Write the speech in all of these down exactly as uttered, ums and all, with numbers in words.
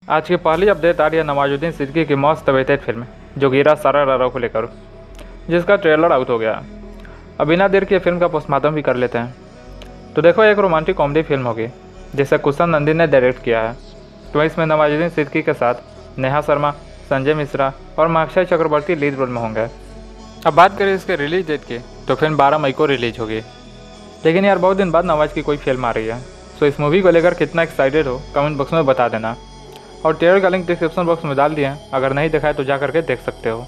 आज की पहली अपडेट आ रही है नवाजुद्दीन सिद्दीकी की मस्त वेटेड फिल्म जोगीरा सारा रारा को लेकर, जिसका ट्रेलर आउट हो गया। अब बिना देर के फिल्म का पोस्टमार्टम भी कर लेते हैं। तो देखो, एक रोमांटिक कॉमेडी फिल्म होगी जिसे कुशन नंदी ने डायरेक्ट किया है। तो इसमें नवाजुद्दीन सिद्दीकी के साथ नेहा शर्मा, संजय मिश्रा और माक्षय चक्रवर्ती लीड रोल में होंगे। अब बात करें इसके रिलीज डेट की, तो फिल्म बारह मई को रिलीज होगी। लेकिन यार, बहुत दिन बाद नवाज की कोई फिल्म आ रही है, सो इस मूवी को लेकर कितना एक्साइटेड हो कमेंट बॉक्स में बता देना। और ट्रेलर का लिंक डिस्क्रिप्शन बॉक्स में डाल दिया है, अगर नहीं देखा है तो जा करके देख सकते हो।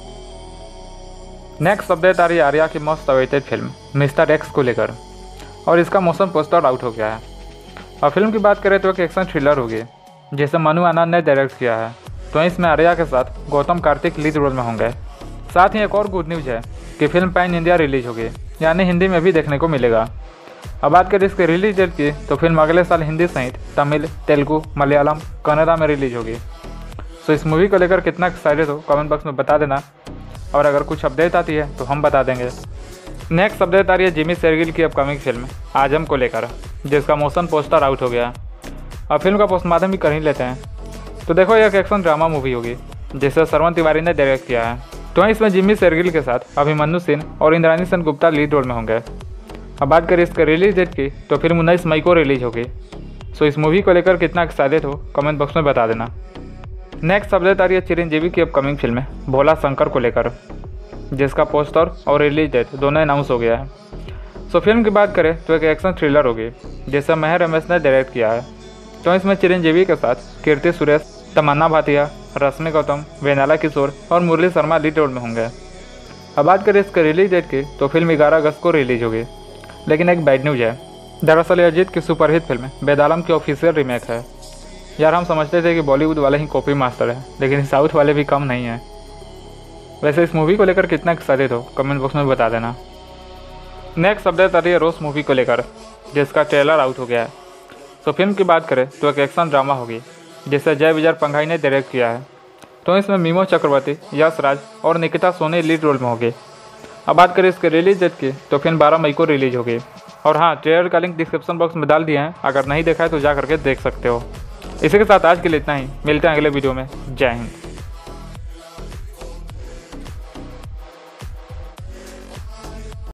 नेक्स्ट अपडेट आ रही है आर्या की most awaited film mister X को लेकर, और इसका मोशन पोस्टर आउट हो गया है। और फिल्म की बात करें तो एक एक्शन थ्रिलर होगी जिसे मनु आनंद ने डायरेक्ट किया है। तो इसमें आर्या के साथ गौतम कार्तिक लीड रोल में होंगे। साथ ही एक और गुड न्यूज़ है कि फिल्म पैन इंडिया रिलीज होगी, यानी हिंदी में भी देखने को मिलेगा। अब बात करें इसके रिलीज डेट की, तो फिल्म अगले साल हिंदी सहित तमिल, तेलुगु, मलयालम, कन्नड़ा में रिलीज होगी। सो इस मूवी को लेकर कितना एक्साइटेड हो कमेंट बॉक्स में बता देना, और अगर कुछ अपडेट आती है तो हम बता देंगे। नेक्स्ट अपडेट आ रही है जिमी शेरगिल की अपकमिंग फिल्म आजम को लेकर, जिसका मोशन पोस्टर आउट हो गया। अब फिल्म का पोस्टमार्टम भी कर ही लेते हैं। तो देखो, एक एक्शन ड्रामा मूवी होगी जिसे श्रवण तिवारी ने डायरेक्ट किया है। तो इसमें जिमी शेरगिल के साथ अभिमन्यु सिंह और इंद्रानी सेनगुप्ता लीड रोल में होंगे। अब बात करें इसके रिलीज डेट की, तो फिल्म उन्नीस मई को रिलीज होगी। सो इस मूवी को लेकर कितना एक्साइटेड हो कमेंट बॉक्स में बता देना। नेक्स्ट अपडेट आ रही है चिरंजीवी की अपकमिंग फिल्म भोला शंकर को लेकर, जिसका पोस्टर और रिलीज डेट दोनों अनाउंस हो गया है। सो फिल्म की बात करें तो एक एक्शन थ्रिलर होगी जिसे मेहर रमेश ने डायरेक्ट किया है। तो इसमें चिरंजीवी के साथ कीर्ति सुरेश, तमन्ना भाटिया, रश्मि गौतम, वेनाला किशोर और मुरली शर्मा लीड रोल में होंगे। अब बात करें इसके रिलीज डेट की, तो फिल्म ग्यारह अगस्त को रिलीज होगी। लेकिन एक बैड न्यूज़ है, दरअसल अजीत की सुपरहिट फिल्म बेदालम की ऑफिशियल रीमेक है। यार, हम समझते थे कि बॉलीवुड वाले ही कॉपी मास्टर है, लेकिन साउथ वाले भी कम नहीं हैं। वैसे इस मूवी को लेकर कितना एक्साइटेड हो कमेंट बॉक्स में बता देना। नेक्स्ट अपडेट आ रही है रोस मूवी को लेकर, जिसका ट्रेलर आउट हो गया है। तो फिल्म की बात करें तो एक एक्शन ड्रामा होगी जिसे जय विजय पंघाई ने डायरेक्ट किया है। तो इसमें मीमो चक्रवर्ती, यश राज और निकिता सोनी लीड रोल में होगी। अब बात करें इसके रिलीज डेट की, तो फिल्म बारह मई को रिलीज होगी। और हाँ, ट्रेलर का लिंक डिस्क्रिप्शन बॉक्स में डाल दिया है, अगर नहीं देखा है तो जा करके देख सकते हो। इसी के साथ आज के लिए इतना ही, मिलते हैं अगले वीडियो में। जय हिंद।